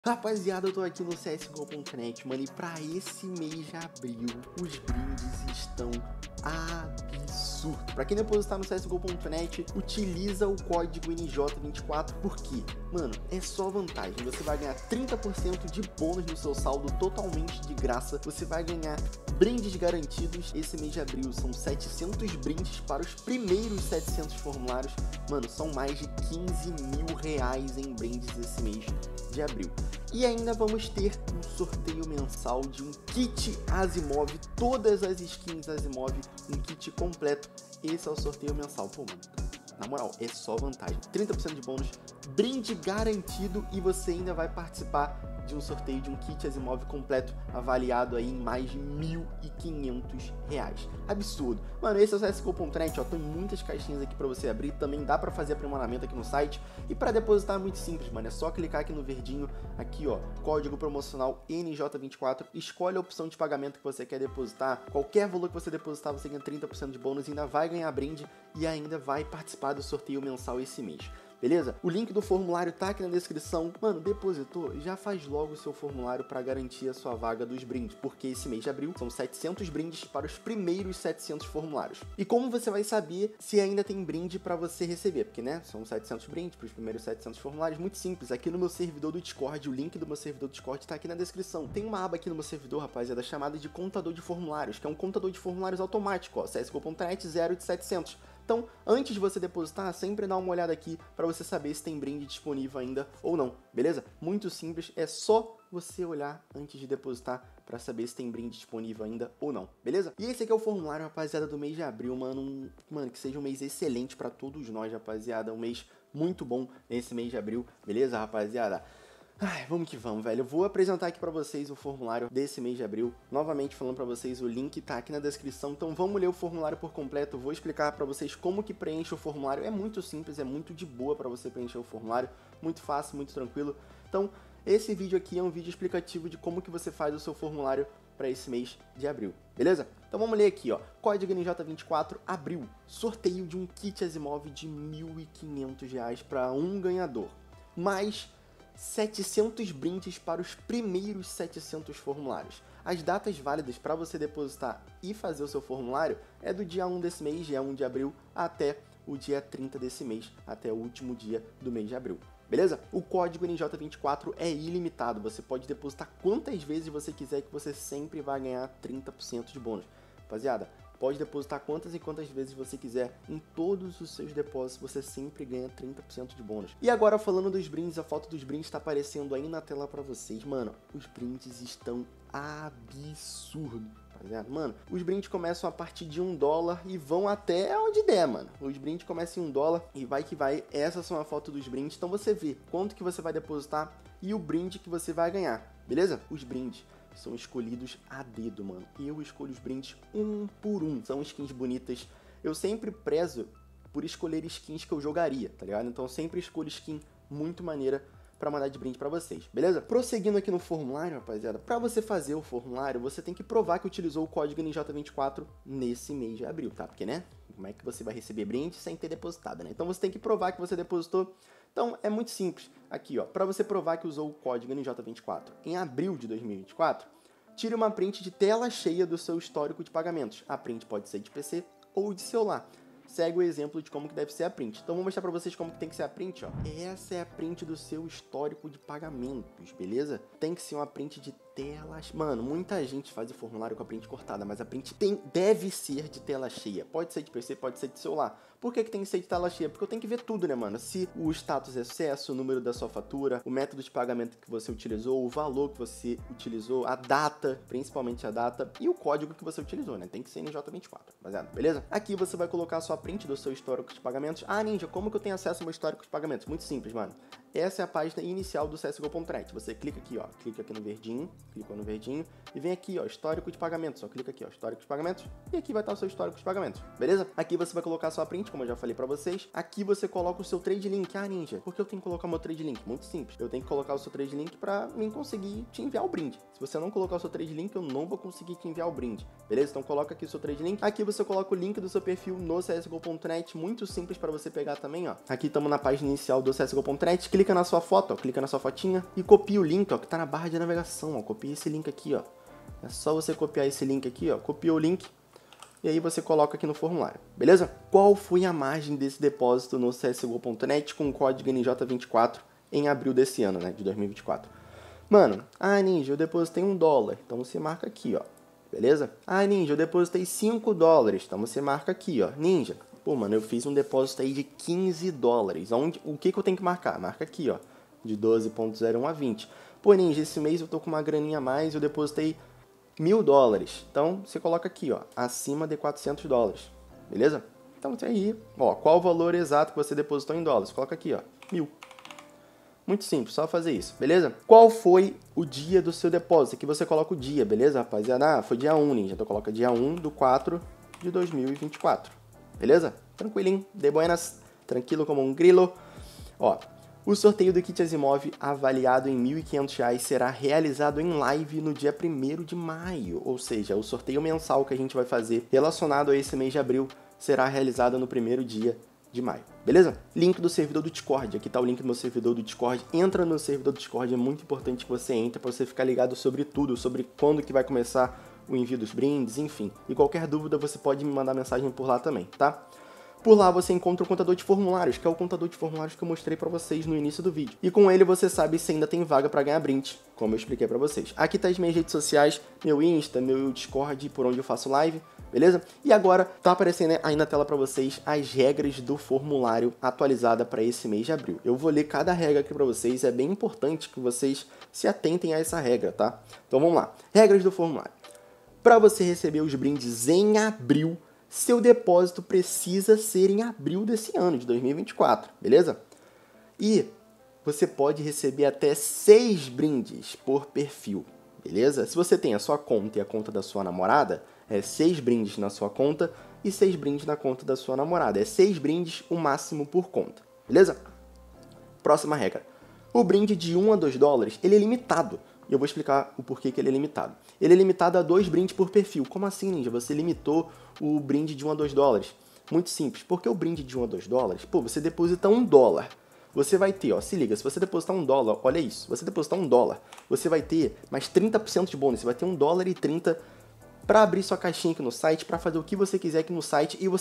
Rapaziada, eu tô aqui no CSGO.net, mano, e pra esse mês de abril, os brindes estão absurdos. Pra quem depositar no CSGO.net, utiliza o código NJ24, porque, mano, é só vantagem. Você vai ganhar 30% de bônus no seu saldo totalmente de graça. Você vai ganhar brindes garantidos. Esse mês de abril são 700 brindes para os primeiros 700 formulários. Mano, são mais de 15 mil reais em brindes esse mês de abril. E ainda vamos ter um sorteio mensal de um kit Asimov, todas as skins Asimov, um kit completo. Esse é o sorteio mensal. Pô, mano, na moral, é só vantagem. 30% de bônus, brinde garantido, e você ainda vai participar de um sorteio de um kit Asimov completo, avaliado aí em mais de 1.500 reais. Absurdo. Mano, esse é o CSGO.net, ó, tem muitas caixinhas aqui pra você abrir, também dá pra fazer aprimoramento aqui no site, e pra depositar é muito simples, mano, é só clicar aqui no verdinho, aqui ó, código promocional NJ24, escolhe a opção de pagamento que você quer depositar, qualquer valor que você depositar você ganha 30% de bônus, ainda vai ganhar brinde e ainda vai participar do sorteio mensal esse mês. Beleza? O link do formulário tá aqui na descrição. Mano, depositou? Já faz logo o seu formulário para garantir a sua vaga dos brindes, porque esse mês de abril são 700 brindes para os primeiros 700 formulários. E como você vai saber se ainda tem brinde para você receber? Porque, né, são 700 brindes para os primeiros 700 formulários. Muito simples. Aqui no meu servidor do Discord, o link do meu servidor do Discord tá aqui na descrição. Tem uma aba aqui no meu servidor, rapaziada, chamada de contador de formulários, que é um contador de formulários automático, ó, CSGO.net 0 de 700. Então, antes de você depositar, sempre dá uma olhada aqui para você saber se tem brinde disponível ainda ou não, beleza? Muito simples, é só você olhar antes de depositar para saber se tem brinde disponível ainda ou não, beleza? E esse aqui é o formulário, rapaziada, do mês de abril, mano, que seja um mês excelente para todos nós, rapaziada, um mês muito bom nesse mês de abril, beleza, rapaziada? Ai, vamos que vamos, velho. Eu vou apresentar aqui pra vocês o formulário desse mês de abril. Novamente falando pra vocês, o link tá aqui na descrição. Então vamos ler o formulário por completo. Eu vou explicar pra vocês como que preenche o formulário. É muito simples, é muito de boa pra você preencher o formulário. Muito fácil, muito tranquilo. Então, esse vídeo aqui é um vídeo explicativo de como que você faz o seu formulário pra esse mês de abril, beleza? Então vamos ler aqui, ó. Código NJ24, abril. Sorteio de um kit Asimov de R$ 1.500 pra um ganhador. Mais 700 brindes para os primeiros 700 formulários. As datas válidas para você depositar e fazer o seu formulário é do dia 1 desse mês, dia 1 de abril, até o dia 30 desse mês, até o último dia do mês de abril. Beleza? O código NJ24 é ilimitado, você pode depositar quantas vezes você quiser que você sempre vai ganhar 30% de bônus. Rapaziada, pode depositar quantas e quantas vezes você quiser, em todos os seus depósitos você sempre ganha 30% de bônus. E agora falando dos brindes, a foto dos brindes está aparecendo aí na tela para vocês. Mano, os brindes estão absurdos, rapaziada. Mano, os brindes começam a partir de $1 e vão até onde der, mano. Os brindes começam em $1 e vai que vai. Essas são a foto dos brindes, então você vê quanto que você vai depositar e o brinde que você vai ganhar, beleza? Os brindes são escolhidos a dedo, mano. Eu escolho os brindes um por um. São skins bonitas. Eu sempre prezo por escolher skins que eu jogaria, tá ligado? Então eu sempre escolho skin muito maneira pra mandar de brinde pra vocês, beleza? Prosseguindo aqui no formulário, rapaziada, pra você fazer o formulário, você tem que provar que utilizou o código NJ24 nesse mês de abril, tá? Porque, né? Como é que você vai receber brinde sem ter depositado, né? Então você tem que provar que você depositou. Então é muito simples. Aqui, ó, para você provar que usou o código NJ24 em abril de 2024, tire uma print de tela cheia do seu histórico de pagamentos. A print pode ser de PC ou de celular. Segue o exemplo de como que deve ser a print. Então vou mostrar para vocês como que tem que ser a print, ó. Essa é a print do seu histórico de pagamentos, beleza? Tem que ser uma print de telas. Mano, muita gente faz o formulário com a print cortada, mas a print deve ser de tela cheia. Pode ser de PC, pode ser de celular. Por que tem que ser de tela cheia? Porque eu tenho que ver tudo, né, mano? Se o status é sucesso, o número da sua fatura, o método de pagamento que você utilizou, o valor que você utilizou, a data, principalmente a data, e o código que você utilizou, né? Tem que ser NJ24, rapaziada, beleza? Aqui você vai colocar a sua print do seu histórico de pagamentos. Ah, Ninja, como que eu tenho acesso ao meu histórico de pagamentos? Muito simples, mano. Essa é a página inicial do CSGO.net. Você clica aqui, ó, clica aqui no verdinho, clicou no verdinho e vem aqui, ó, histórico de pagamentos. Só clica aqui, ó, histórico de pagamentos e aqui vai estar o seu histórico de pagamentos, beleza? Aqui você vai colocar a sua print, como eu já falei pra vocês. Aqui você coloca o seu trade link. Ah, Ninja, por que eu tenho que colocar o meu trade link? Muito simples. Eu tenho que colocar o seu trade link pra mim conseguir te enviar o brinde. Se você não colocar o seu trade link, eu não vou conseguir te enviar o brinde, beleza? Então coloca aqui o seu trade link. Aqui você coloca o link do seu perfil no CSGO.net, muito simples pra você pegar também, ó. Aqui estamos na página inicial do CSGO.net. clica na sua foto, ó, clica na sua fotinha e copia o link, ó, que tá na barra de navegação, ó. Copia esse link aqui, ó. É só você copiar esse link aqui, ó. Copia o link e aí você coloca aqui no formulário, beleza? Qual foi a margem desse depósito no CSGO.net com o código NJ24 em abril desse ano, né, de 2024? Mano, Ninja, eu depositei $1, então você marca aqui, ó, beleza? Ninja, eu depositei $5, então você marca aqui, ó, Ninja. Pô, mano, eu fiz um depósito aí de $15. O que eu tenho que marcar? Marca aqui, ó, de 12.01 a 20. Pô, Ninja, esse mês eu tô com uma graninha a mais, eu depositei $1.000. Então, você coloca aqui, ó, acima de $400, beleza? Então, tem aí, ó, qual o valor exato que você depositou em dólares? Coloca aqui, ó, 1.000. Muito simples, só fazer isso, beleza? Qual foi o dia do seu depósito? Aqui você coloca o dia, beleza, rapaziada? Foi dia 1, Ninja. Então, coloca dia 1/4 de 2024, beleza? Tranquilinho, de buenas, tranquilo como um grilo. Ó, o sorteio do kit Asimov avaliado em R$ 1.500 será realizado em live no dia 1º de maio, ou seja, o sorteio mensal que a gente vai fazer relacionado a esse mês de abril será realizado no 1º dia de maio, beleza? Link do servidor do Discord, aqui tá o link do meu servidor do Discord. Entra no servidor do Discord, é muito importante que você entre para você ficar ligado sobre tudo, sobre quando que vai começar o envio dos brindes, enfim. E qualquer dúvida você pode me mandar mensagem por lá também, tá? Por lá você encontra o contador de formulários, que é o contador de formulários que eu mostrei pra vocês no início do vídeo. E com ele você sabe se ainda tem vaga pra ganhar brinde, como eu expliquei pra vocês. Aqui tá as minhas redes sociais, meu Insta, meu Discord, por onde eu faço live, beleza? E agora tá aparecendo aí na tela pra vocês as regras do formulário atualizada pra esse mês de abril. Eu vou ler cada regra aqui pra vocês, é bem importante que vocês se atentem a essa regra, tá? Então vamos lá. Regras do formulário. Pra você receber os brindes em abril, seu depósito precisa ser em abril desse ano, de 2024, beleza? E você pode receber até 6 brindes por perfil, beleza? Se você tem a sua conta e a conta da sua namorada, é 6 brindes na sua conta e 6 brindes na conta da sua namorada. É 6 brindes o máximo por conta, beleza? Próxima regra. O brinde de $1 a $2, ele é limitado. E eu vou explicar o porquê que ele é limitado. Ele é limitado a 2 brindes por perfil. Como assim, Ninja? Você limitou o brinde de $1 a $2? Muito simples. Porque o brinde de $1 a $2, pô, você deposita $1. Você vai ter, ó, se liga, se você depositar $1, olha isso, você depositar $1, você vai ter mais 30% de bônus. Você vai ter $1,30 para abrir sua caixinha aqui no site, para fazer o que você quiser aqui no site e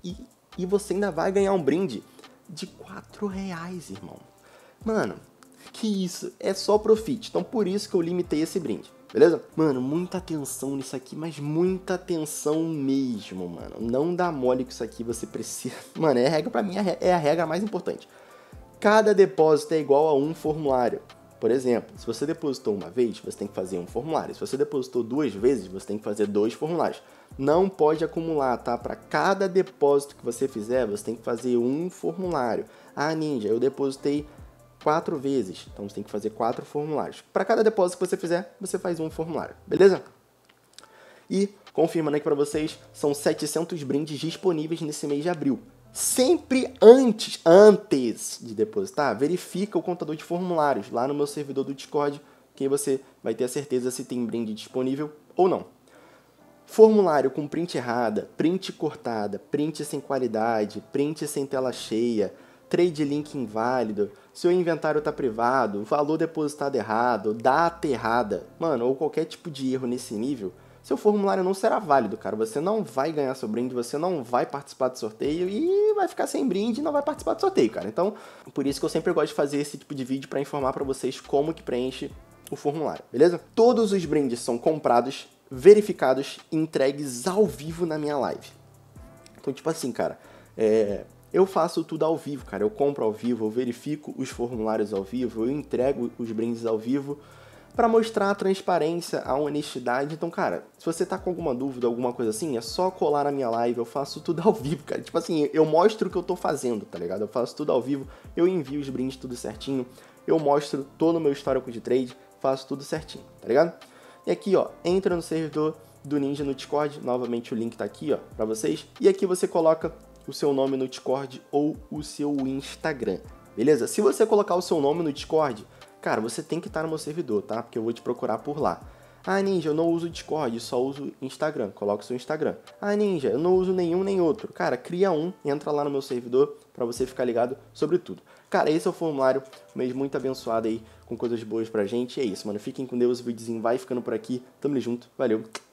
você ainda vai ganhar um brinde de R$4, irmão. Mano, que isso, é só profit, então por isso que eu limitei esse brinde, beleza? Mano, muita atenção nisso aqui, mas muita atenção mesmo, mano. Não dá mole que isso aqui você precisa... Mano, é a regra, pra mim, é a regra mais importante. Cada depósito é igual a um formulário. Por exemplo, se você depositou uma vez, você tem que fazer um formulário. Se você depositou 2 vezes, você tem que fazer 2 formulários. Não pode acumular, tá? Para cada depósito que você fizer, você tem que fazer um formulário. Ninja, eu depositei 4 vezes, então você tem que fazer 4 formulários. Para cada depósito que você fizer, você faz um formulário, beleza? E, confirmando aqui para vocês, são 700 brindes disponíveis nesse mês de abril. Sempre antes de depositar, verifica o contador de formulários lá no meu servidor do Discord, que aí você vai ter a certeza se tem brinde disponível ou não. Formulário com print errada, print cortada, print sem qualidade, print sem tela cheia, trade link inválido, seu inventário está privado, valor depositado errado, data errada, mano, ou qualquer tipo de erro nesse nível, seu formulário não será válido, cara. Você não vai ganhar seu brinde, você não vai participar do sorteio e vai ficar sem brinde e não vai participar do sorteio, cara. Então, por isso que eu sempre gosto de fazer esse tipo de vídeo para informar para vocês como que preenche o formulário, beleza? Todos os brindes são comprados, verificados e entregues ao vivo na minha live. Então, tipo assim, cara, eu faço tudo ao vivo, cara. Eu compro ao vivo, eu verifico os formulários ao vivo, eu entrego os brindes ao vivo para mostrar a transparência, a honestidade. Então, cara, se você tá com alguma dúvida, alguma coisa assim, é só colar na minha live, eu faço tudo ao vivo, cara. Tipo assim, eu mostro o que eu tô fazendo, tá ligado? Eu faço tudo ao vivo, eu envio os brindes tudo certinho, eu mostro todo o meu histórico de trade, faço tudo certinho, tá ligado? E aqui, ó, entra no servidor do Ninja no Discord, novamente o link tá aqui, ó, pra vocês, e aqui você coloca o seu nome no Discord ou o seu Instagram, beleza? Se você colocar o seu nome no Discord, cara, você tem que estar no meu servidor, tá? Porque eu vou te procurar por lá. Ah, Ninja, eu não uso Discord, só uso Instagram. Coloca o seu Instagram. Ah, Ninja, eu não uso nenhum nem outro. Cara, cria um, entra lá no meu servidor pra você ficar ligado sobre tudo. Cara, esse é o formulário, um mês muito abençoado aí, com coisas boas pra gente. E é isso, mano. Fiquem com Deus, o videozinho vai ficando por aqui. Tamo junto, valeu.